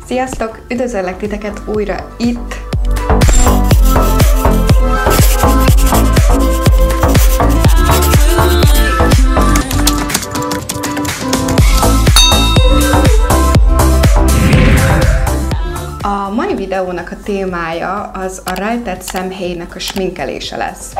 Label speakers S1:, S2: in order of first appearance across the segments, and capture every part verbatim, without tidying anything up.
S1: Sziasztok! Üdvözöllek titeket újra itt! A mai videónak a témája az a rejtett szemhéjnak a sminkelése lesz.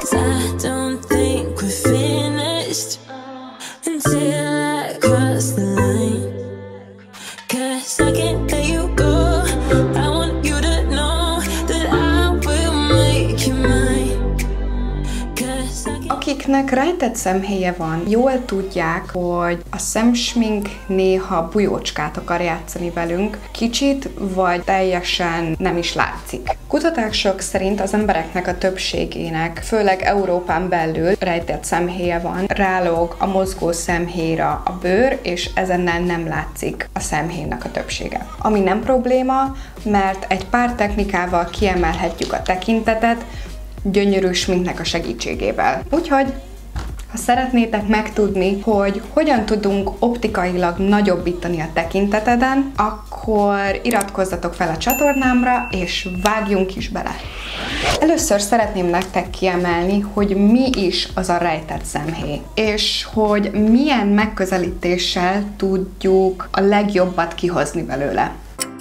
S1: Akiknek rejtett szemhéje van, jól tudják, hogy a szemsmink néha bujócskát akar játszani velünk, kicsit vagy teljesen nem is látszik. Kutatások szerint az embereknek a többségének, főleg Európán belül rejtett szemhéje van, rálóg a mozgó szemhéjra a bőr, és ezennel nem látszik a szemhéjnak a többsége. Ami nem probléma, mert egy pár technikával kiemelhetjük a tekintetet, gyönyörű sminknek a segítségével. Úgyhogy, ha szeretnétek megtudni, hogy hogyan tudunk optikailag nagyobbítani a tekinteteden, akkor iratkozzatok fel a csatornámra, és vágjunk is bele! Először szeretném nektek kiemelni, hogy mi is az a rejtett szemhéj, és hogy milyen megközelítéssel tudjuk a legjobbat kihozni belőle.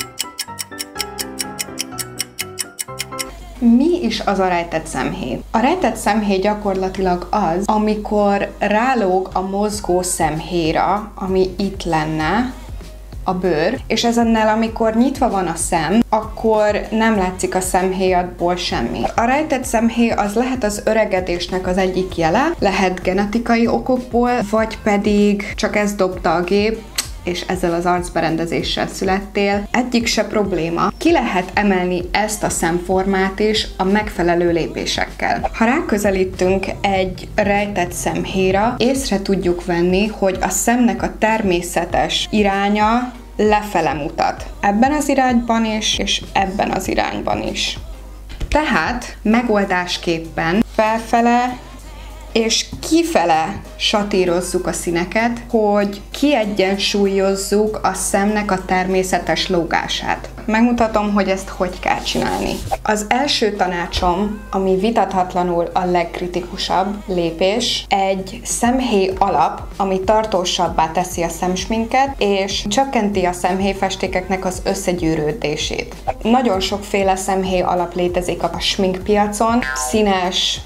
S1: Mi is az a rejtett szemhéj? A rejtett szemhéj gyakorlatilag az, amikor rálóg a mozgó szemhéjra, ami itt lenne, a bőr, és ezennel, amikor nyitva van a szem, akkor nem látszik a szemhéjadból semmi. A rejtett szemhéj az lehet az öregedésnek az egyik jele, lehet genetikai okokból, vagy pedig csak ez dobta a gép, és ezzel az arcberendezéssel születtél, egyik se probléma. Ki lehet emelni ezt a szemformát is a megfelelő lépésekkel. Ha ráközelítünk egy rejtett szemhéjra, észre tudjuk venni, hogy a szemnek a természetes iránya lefele mutat. Ebben az irányban is, és ebben az irányban is. Tehát megoldásképpen felfele és kifele satírozzuk a színeket, hogy kiegyensúlyozzuk a szemnek a természetes lógását. Megmutatom, hogy ezt hogy kell csinálni. Az első tanácsom, ami vitathatlanul a legkritikusabb lépés, egy szemhéj alap, ami tartósabbá teszi a szemsminket, és csökkenti a szemhéjfestékeknek az összegyűrődését. Nagyon sokféle szemhéj alap létezik a sminkpiacon, színes,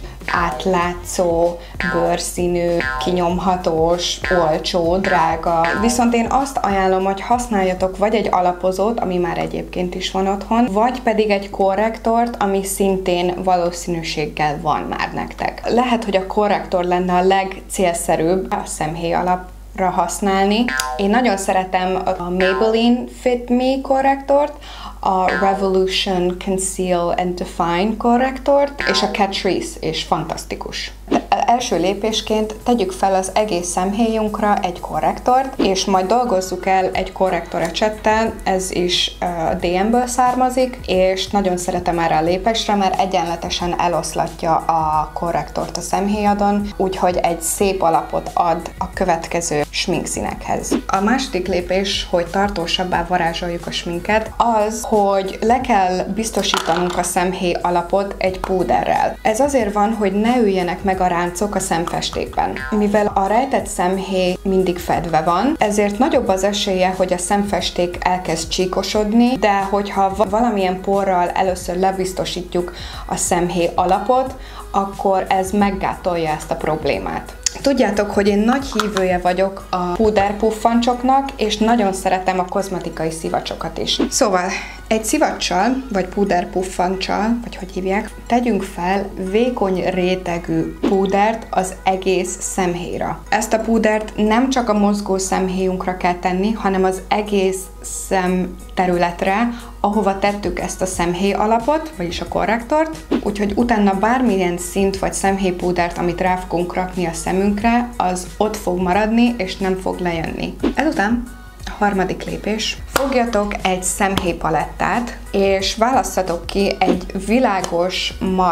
S1: átlátszó, bőrszínű, kinyomhatós, olcsó, drága. Viszont én azt ajánlom, hogy használjatok vagy egy alapozót, ami már egyébként is van otthon, vagy pedig egy korrektort, ami szintén valószínűséggel van már nektek. Lehet, hogy a korrektor lenne a legcélszerűbb a szemhéj alapra használni. Én nagyon szeretem a Maybelline Fit Me korrektort, a Revolution Conceal and Define korrektort, és a Catrice, és fantasztikus. Első lépésként tegyük fel az egész szemhéjunkra egy korrektort, és majd dolgozzuk el egy korrektor ecsettel, ez is uh, dé em-ből származik, és nagyon szeretem erre a lépésre, mert egyenletesen eloszlatja a korrektort a szemhéjadon, úgyhogy egy szép alapot ad a következő sminkszínekhez. A második lépés, hogy tartósabbá varázsoljuk a sminket, az, hogy le kell biztosítanunk a szemhéj alapot egy púderrel. Ez azért van, hogy ne üljenek meg a ráncok a szemfestékben. Mivel a rejtett szemhéj mindig fedve van, ezért nagyobb az esélye, hogy a szemfesték elkezd csíkosodni, de hogyha valamilyen porral először lebiztosítjuk a szemhéj alapot, akkor ez meggátolja ezt a problémát. Tudjátok, hogy én nagy hívője vagyok a púderpuffancsoknak, és nagyon szeretem a kozmetikai szivacsokat is. Szóval egy szivacsal, vagy púderpuffancsal, vagy hogy hívják, tegyünk fel vékony rétegű púdert az egész szemhéjra. Ezt a púdert nem csak a mozgó szemhéjunkra kell tenni, hanem az egész szemterületre, ahova tettük ezt a szemhéj alapot, vagyis a korrektort, úgyhogy utána bármilyen szint vagy szemhéjpúdert, amit rá fogunk rakni a szemünkre, az ott fog maradni, és nem fog lejönni. Ezután a harmadik lépés. Fogjatok egy szemhéjpalettát, és válasszatok ki egy világos, matt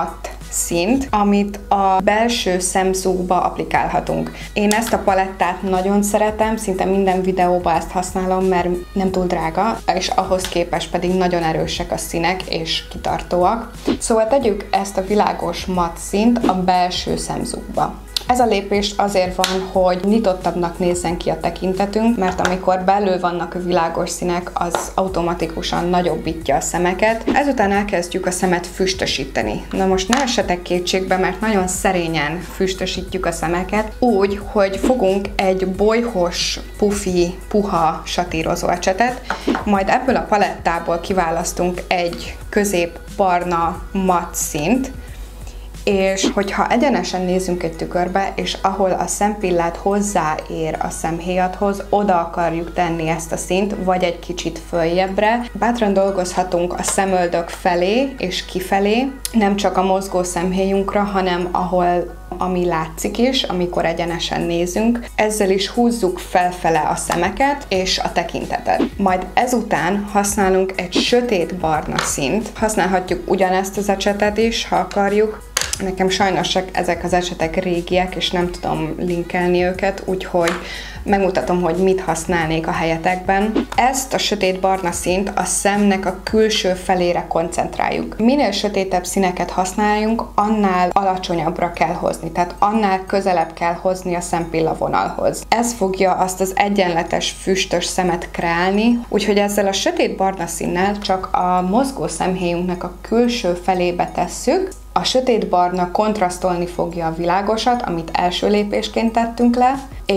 S1: színt, amit a belső szemszúgba applikálhatunk. Én ezt a palettát nagyon szeretem, szinte minden videóban ezt használom, mert nem túl drága, és ahhoz képest pedig nagyon erősek a színek és kitartóak. Szóval tegyük ezt a világos matt színt a belső szemszúgba. Ez a lépés azért van, hogy nyitottabbnak nézzen ki a tekintetünk, mert amikor belül vannak a világos színek, az automatikusan nagyobbítja a szemeket. Ezután elkezdjük a szemet füstösíteni. Na most ne essetek kétségbe, mert nagyon szerényen füstösítjük a szemeket, úgy, hogy fogunk egy bolyhos, pufi, puha satírozó ecsetet, majd ebből a palettából kiválasztunk egy közép-barna matt színt, és hogyha egyenesen nézünk egy tükörbe, és ahol a szempillát hozzáér a szemhéjadhoz, oda akarjuk tenni ezt a színt, vagy egy kicsit följebbre, bátran dolgozhatunk a szemöldök felé és kifelé, nem csak a mozgó szemhéjunkra, hanem ahol ami látszik is, amikor egyenesen nézünk. Ezzel is húzzuk felfele a szemeket és a tekintetet. Majd ezután használunk egy sötét barna színt. Használhatjuk ugyanezt az ecsetet is, ha akarjuk. Nekem sajnos ezek az esetek régiek, és nem tudom linkelni őket, úgyhogy megmutatom, hogy mit használnék a helyetekben. Ezt a sötét barna színt a szemnek a külső felére koncentráljuk. Minél sötétebb színeket használjunk, annál alacsonyabbra kell hozni, tehát annál közelebb kell hozni a szempillavonalhoz. Ez fogja azt az egyenletes, füstös szemet kreálni, úgyhogy ezzel a sötét barna színnel csak a mozgó szemhéjunknak a külső felébe tesszük. A sötétbarna kontrasztolni fogja a világosat, amit első lépésként tettünk le,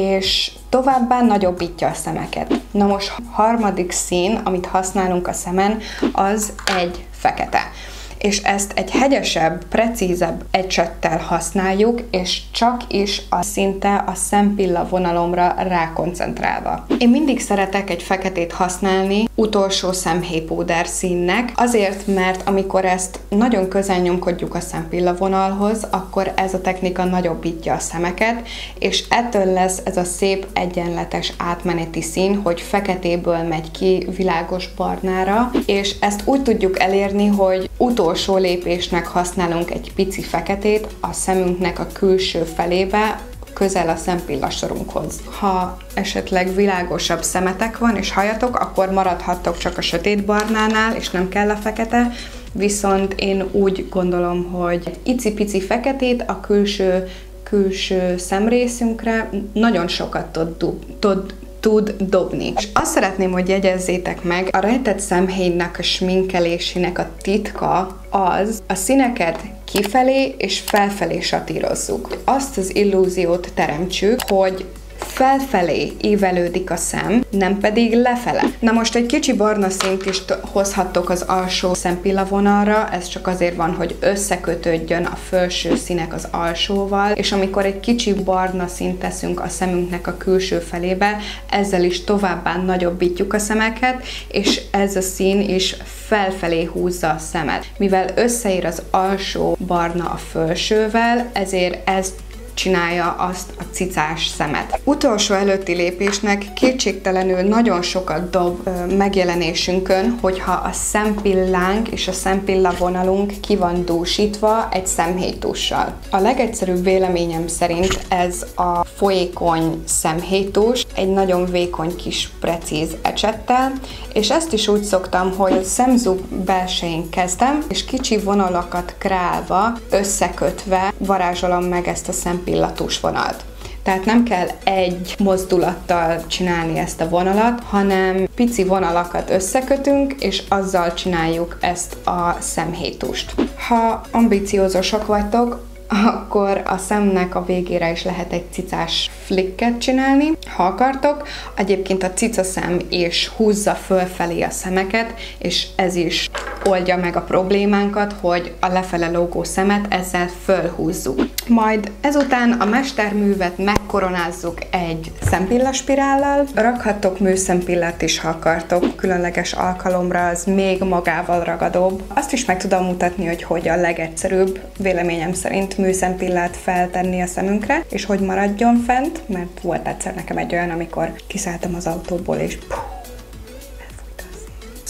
S1: és továbbá nagyobbítja a szemeket. Na most harmadik szín, amit használunk a szemen, az egy fekete. És ezt egy hegyesebb, precízebb ecsettel használjuk, és csak is a szinte a szempilla vonalomra rákoncentrálva. Én mindig szeretek egy feketét használni utolsó szemhéjpúder színnek, azért, mert amikor ezt nagyon közel nyomkodjuk a szempilla vonalhoz, akkor ez a technika nagyobbítja a szemeket, és ettől lesz ez a szép egyenletes átmeneti szín, hogy feketéből megy ki világos barnára, és ezt úgy tudjuk elérni, hogy utolsó utolsó lépésnek használunk egy pici feketét a szemünknek a külső felébe, közel a szempillasorunkhoz. Ha esetleg világosabb szemetek van és hajatok, akkor maradhattok csak a sötétbarnánál, és nem kell a fekete, viszont én úgy gondolom, hogy egy icipici feketét a külső, külső szemrészünkre nagyon sokat tud, tud tud dobni. És azt szeretném, hogy jegyezzétek meg, a rejtett szemhéjnak a sminkelésének a titka az, a színeket kifelé és felfelé satírozzuk. Azt az illúziót teremtsük, hogy felfelé ívelődik a szem, nem pedig lefele. Na most egy kicsi barna színt is hozhattok az alsó szempillavonalra, ez csak azért van, hogy összekötődjön a felső színek az alsóval, és amikor egy kicsi barna színt teszünk a szemünknek a külső felébe, ezzel is továbbá nagyobbítjuk a szemeket, és ez a szín is felfelé húzza a szemet. Mivel összeér az alsó barna a felsővel, ezért ez csinálja azt a cicás szemet. Utolsó előtti lépésnek kétségtelenül nagyon sokat dob ö, megjelenésünkön, hogyha a szempillánk és a szempillavonalunk ki van dúsítva egy szemhéjtussal. A legegyszerűbb véleményem szerint ez a folyékony szemhéjtus egy nagyon vékony kis precíz ecsettel, és ezt is úgy szoktam, hogy a szemzug belsején kezdem, és kicsi vonalakat kreálva, összekötve varázsolom meg ezt a szempillavonalt. Pillatus vonalt. Tehát nem kell egy mozdulattal csinálni ezt a vonalat, hanem pici vonalakat összekötünk, és azzal csináljuk ezt a szemhéjtust. Ha ambiciózusok vagytok, akkor a szemnek a végére is lehet egy cicás flicket csinálni, ha akartok. Egyébként a cicaszem is húzza fölfelé a szemeket, és ez is oldja meg a problémánkat, hogy a lefele lógó szemet ezzel fölhúzzuk. Majd ezután a mesterművet megkoronázzuk egy szempillaspirállal. Rakhattok műszempillát is, ha akartok, különleges alkalomra, az még magával ragadóbb. Azt is meg tudom mutatni, hogy hogy a legegyszerűbb, véleményem szerint, műszempillát feltenni a szemünkre, és hogy maradjon fent, mert volt egyszer nekem egy olyan, amikor kiszálltam az autóból, és puh, elfújta a szél.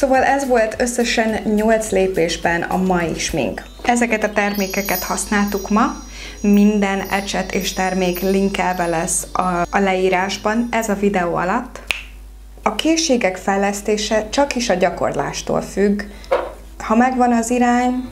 S1: Szóval ez volt összesen nyolc lépésben a mai smink. Ezeket a termékeket használtuk ma, minden ecset és termék linkelve lesz a, a leírásban, ez a videó alatt. A készségek fejlesztése csak is a gyakorlástól függ. Ha megvan az irány...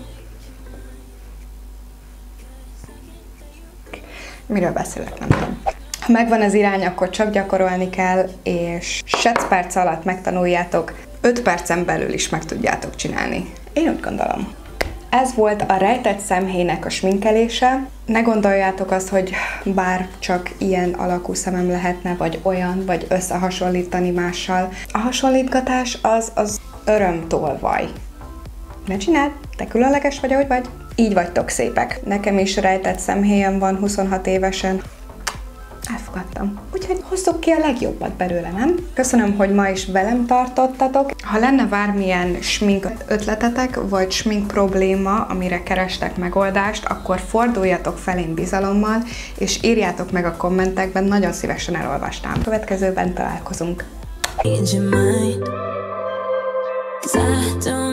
S1: Miről beszélek, nem tudom. Ha megvan az irány, akkor csak gyakorolni kell, és sec perc alatt megtanuljátok, öt percen belül is meg tudjátok csinálni. Én úgy gondolom. Ez volt a rejtett szemhéjnek a sminkelése. Ne gondoljátok azt, hogy bár csak ilyen alakú szemem lehetne, vagy olyan, vagy összehasonlítani mással. A hasonlítgatás az az örömtolvaj. Ne csináld, te különleges vagy, ahogy vagy. Így vagytok szépek. Nekem is rejtett szemhéjem van huszonhat évesen. Elfogadtam. Úgyhogy hozzuk ki a legjobbat belőle, nem? Köszönöm, hogy ma is velem tartottatok. Ha lenne bármilyen smink ötletetek, vagy smink probléma, amire kerestek megoldást, akkor forduljatok felém bizalommal, és írjátok meg a kommentekben, nagyon szívesen elolvastám. Következőben találkozunk.